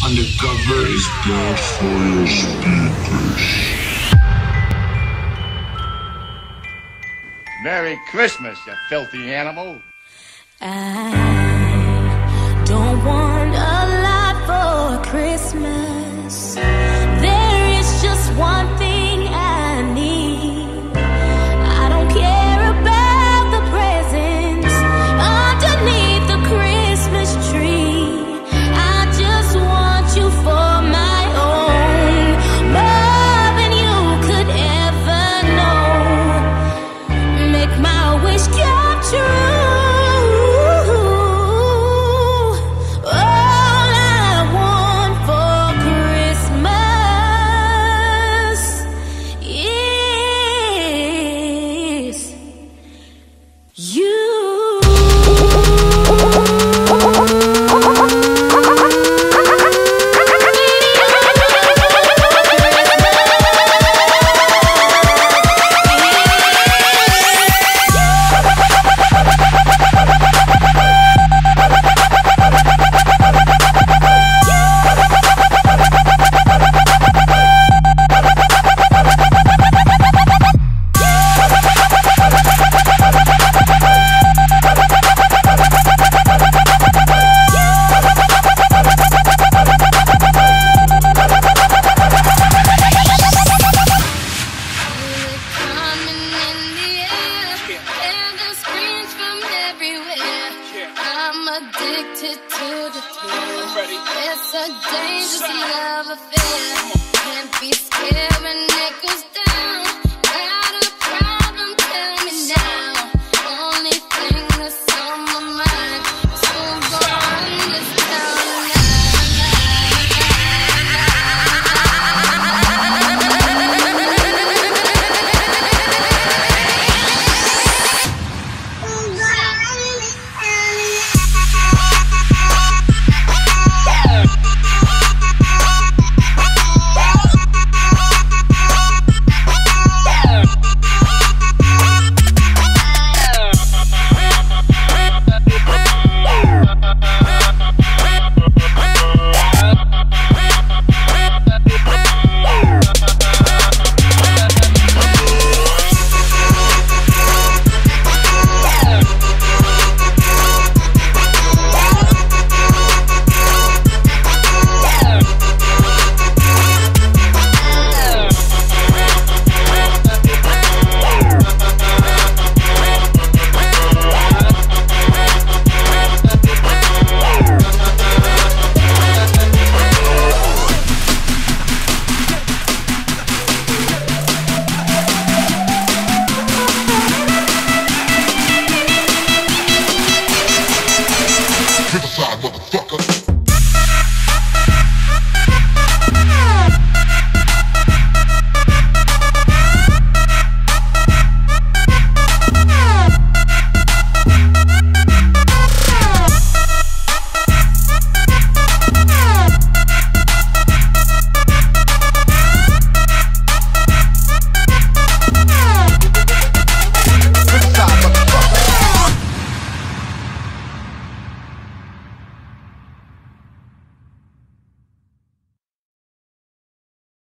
Undercover is bad for your speakers. Merry Christmas, you filthy animal. I don't want a lot for Christmas. There is just one thing I need. I don't care about the presents underneath the Christmas tree. I just want you for my own, more than you could ever know. Make my wish come true. Addicted to the thrill. It's a dangerous love affair. Can't be scared when it goes down. Got a problem? Tell me now. Only thing that's on my mind is who's gonna run this town Motherfucker.